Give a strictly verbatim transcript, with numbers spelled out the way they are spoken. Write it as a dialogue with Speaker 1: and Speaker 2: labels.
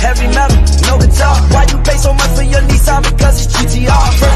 Speaker 1: heavy metal, no guitar. Why you pay so much for your Nissan? Because it's G T R.